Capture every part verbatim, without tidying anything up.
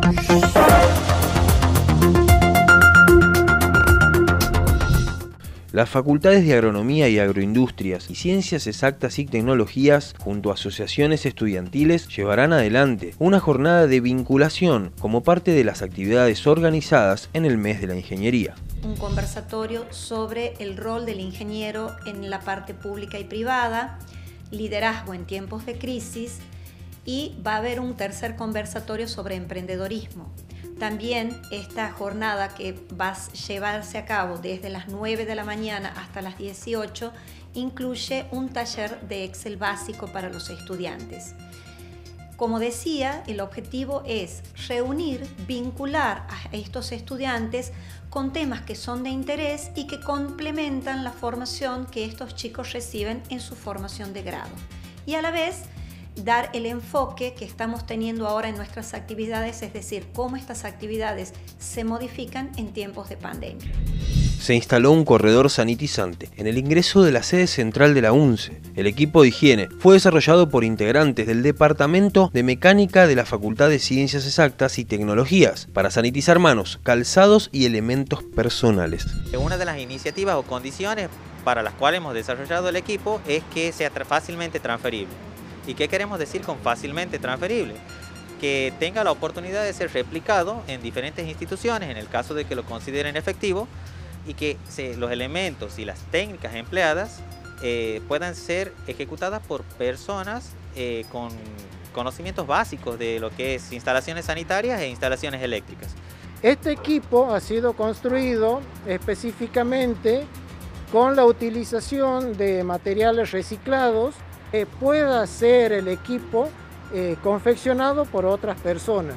Las facultades de Agronomía y Agroindustrias y Ciencias Exactas y Tecnologías, junto a asociaciones estudiantiles, llevarán adelante una jornada de vinculación como parte de las actividades organizadas en el mes de la ingeniería. Un conversatorio sobre el rol del ingeniero en la parte pública y privada, liderazgo en tiempos de crisis, y va a haber un tercer conversatorio sobre emprendedorismo. También esta jornada, que va a llevarse a cabo desde las nueve de la mañana hasta las dieciocho, incluye un taller de Excel básico para los estudiantes. Como decía, el objetivo es reunir, vincular a estos estudiantes con temas que son de interés y que complementan la formación que estos chicos reciben en su formación de grado. Y a la vez, dar el enfoque que estamos teniendo ahora en nuestras actividades, es decir, cómo estas actividades se modifican en tiempos de pandemia. Se instaló un corredor sanitizante en el ingreso de la sede central de la UNCE. El equipo de higiene fue desarrollado por integrantes del Departamento de Mecánica de la Facultad de Ciencias Exactas y Tecnologías para sanitizar manos, calzados y elementos personales. Una de las iniciativas o condiciones para las cuales hemos desarrollado el equipo es que sea fácilmente transferible. ¿Y qué queremos decir con fácilmente transferible? Que tenga la oportunidad de ser replicado en diferentes instituciones en el caso de que lo consideren efectivo, y que se, los elementos y las técnicas empleadas eh, puedan ser ejecutadas por personas eh, con conocimientos básicos de lo que es instalaciones sanitarias e instalaciones eléctricas. Este equipo ha sido construido específicamente con la utilización de materiales reciclados, que pueda ser el equipo eh, confeccionado por otras personas.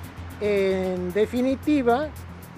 En definitiva,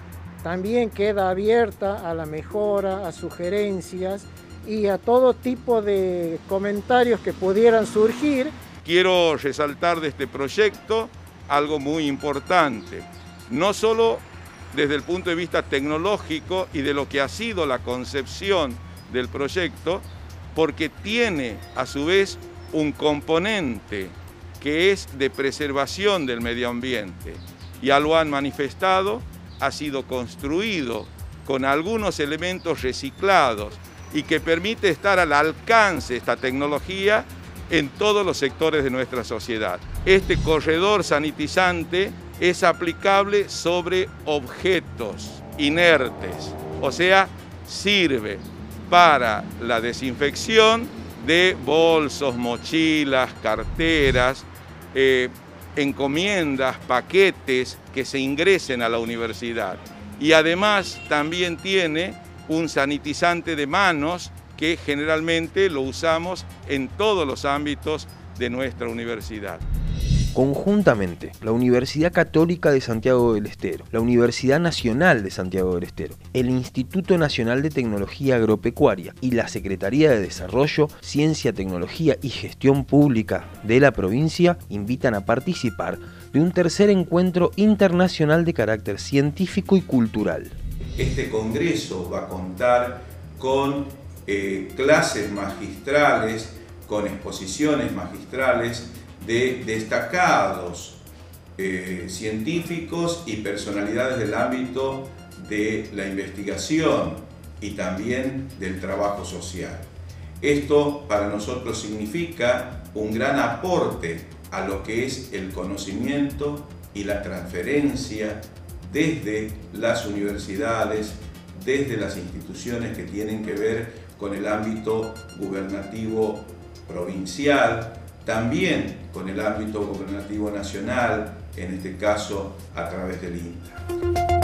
también queda abierta a la mejora, a sugerencias y a todo tipo de comentarios que pudieran surgir. Quiero resaltar de este proyecto algo muy importante, no solo desde el punto de vista tecnológico y de lo que ha sido la concepción del proyecto, porque tiene a su vez un componente que es de preservación del medio ambiente. Ya lo han manifestado, ha sido construido con algunos elementos reciclados y que permite estar al alcance esta tecnología en todos los sectores de nuestra sociedad. Este corredor sanitizante es aplicable sobre objetos inertes, o sea, sirve para la desinfección de bolsos, mochilas, carteras, eh, encomiendas, paquetes que se ingresen a la universidad. Y además también tiene un sanitizante de manos que generalmente lo usamos en todos los ámbitos de nuestra universidad. Conjuntamente, la Universidad Católica de Santiago del Estero, la Universidad Nacional de Santiago del Estero, el Instituto Nacional de Tecnología Agropecuaria y la Secretaría de Desarrollo, Ciencia, Tecnología y Gestión Pública de la provincia invitan a participar de un tercer encuentro internacional de carácter científico y cultural. Este congreso va a contar con eh, clases magistrales, con exposiciones magistrales de destacados eh, científicos y personalidades del ámbito de la investigación y también del trabajo social. Esto para nosotros significa un gran aporte a lo que es el conocimiento y la transferencia desde las universidades, desde las instituciones que tienen que ver con el ámbito gubernativo provincial, también con el ámbito gubernativo nacional, en este caso a través del I N T A.